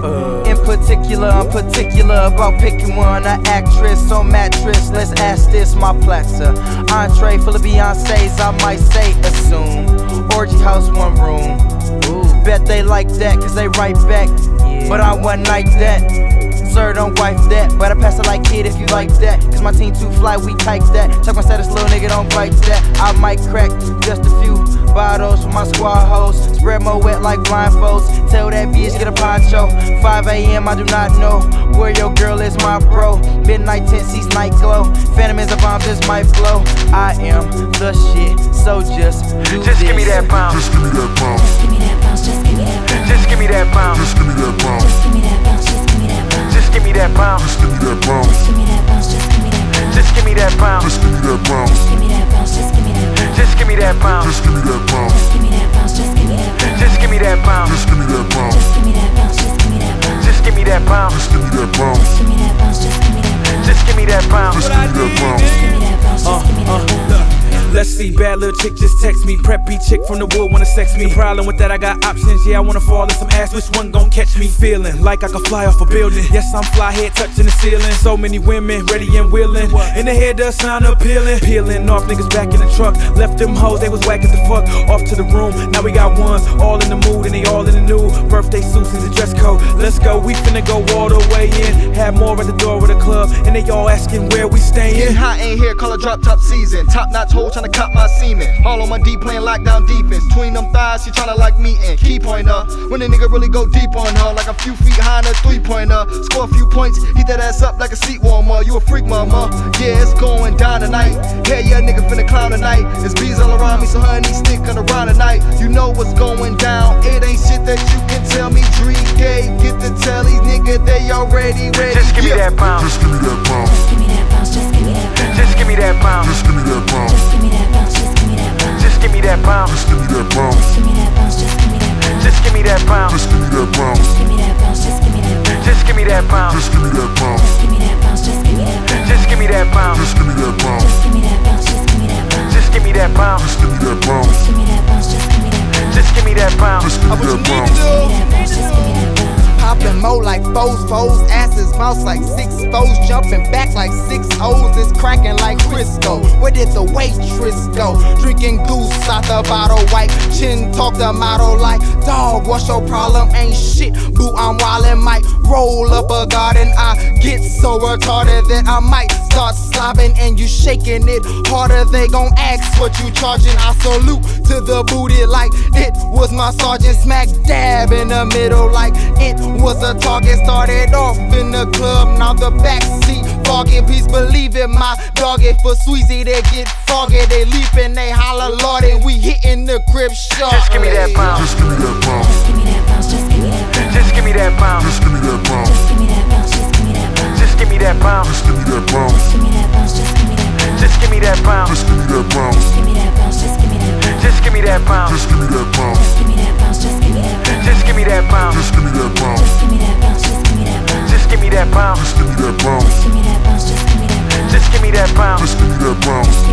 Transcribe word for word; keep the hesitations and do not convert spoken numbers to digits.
Uh. In particular, I'm particular about picking one, an actress on mattress. Let's ask this, my platter. Entree full of Beyonce's, I might say assume. Orgy house, one room. Ooh. Bet they like that, cause they right back. Yeah. But I wasn't like that. Sir, don't wife that, but I pass it like kid if you like that. Cause my team too fly, we type that. Check my status, little nigga, don't bite that. I might crack just a few bottles for my squad hoes. Spread more wet like blindfolds. Tell that bitch get a poncho. five A M I do not know where your girl is, my bro. Midnight tent seats, night glow. Phantom is a bomb, this might blow. I am the shit, so just do Just this. give me that pound. Just give me that pound. Just give me that bounce, just give me that bounce. Just give me that pound. Just give me that pound. Just give me that bounce, just give me that bounce. Just give me that pound. Just give me that pound. Just give me that bounce, just give me that bounce. Just give me that pound. Just give me that pound. Just give me that bounce, just give me that bounce. Just give me that pound. Just give me that pound. Just give me that bounce, just give me that bounce. Just give me that pound. Just give me that pound. Just give me that bounce, just give me that bounce. Just give me that pound. Just give me that pound. Just give me that bounce, just give me that bounce. Just give me that pound. Just give me that pound. Just give me that bounce, just give me that bounce. Let's see, bad little chick just text me. Preppy chick from the wood wanna sex me. The problem with that, I got options. Yeah, I wanna fall in some ass. Which one gon' catch me? Feeling like I could fly off a building. Yes, I'm fly, head touching the ceiling. So many women ready and willing. In the head does sound appealing. Peeling off niggas back in the truck. Left them hoes, they was whack as the fuck. Off to the room, now we got ones. All in the mood and they all in the new birthday suits and the dress code. Let's go, we finna go all the way in. Had more at the door of the club, and they all asking where we staying. Getting hot ain't here, call a drop top season. Top notch hole tryna cop my semen. All on my D playing lockdown defense. Between them thighs, she tryna like me and key pointer. When a nigga really go deep on her, like a few feet high in a three pointer. Score a few points, heat that ass up like a seat warmer. You a freak, mama. Yeah, it's going down tonight. Hell yeah, nigga finna clown tonight. There's bees all around me, so honey, sticking around tonight. You know what's going down. It ain't shit that you can tell me. Dree K, get the tellies, nigga, they already ready. Just give me yeah. that pound. Just give me that pound. Just give me that bounce, just give me that bounce. Just give me that pound. Just give me that pound. Just give me that bounce, just give me that bounce. Just give me that pound. Just give me that pound. Just give me that bounce, just give me that bounce. Just give me that pound. Just give me that pound. Just give me that bounce, just give me that bounce. Just give me that pound. Just give me that pound. Just give me that bounce, just give me that bounce. Just give me that pound. Just give me that pound. Just give me that bounce, just give me that bounce. Just give me that pound. Just give me that pound. Just give me that bounce, just give me that bounce. Just give me that pound. Just give me What you that need pound. to Give me do? that bounce, just give me that bounce. Popping mo like foes, foes, asses bounce like six foes, jumping back like six O's, it's cracking like Crisco. Where did the waitress go? Drinking goose out the bottle, white chin talk the motto like, dog, what's your problem? Ain't shit, boo, I'm wildin', might roll up a garden. I get so retarded that I might start slobbing and you shaking it harder. They gon' ask what you charging. I salute to the booty like it was my sergeant. Smack dab in the middle like it was a target. Started off in the club, now the backseat foggy. Please believe it, my dog it for Sweezy, they get foggy. They leapin', they holler Lord, and we hitting the crib short. Just give me that pound. Just give me that pound. Just give me that bounce, just give me that bounce. Just give me that pound. Just give me that pound. Just give me that bounce, just give me that bounce. Just give me that pound. Just give me that pound. Just give me that bounce, just give me that bounce. Just give me that pound. Just give me that pound. Just give me that bounce, just give me that bounce. Just give me that pound. Just give me that pound. Just give me that bounce, just give me that bounce. Just give me that pound. Just give me that pound. Just give me that bounce, just give me that bounce. Just give me that pound. Just give me that pound. Just give me that bounce, just give me that bounce. Just give me that pound. Just give me that pound.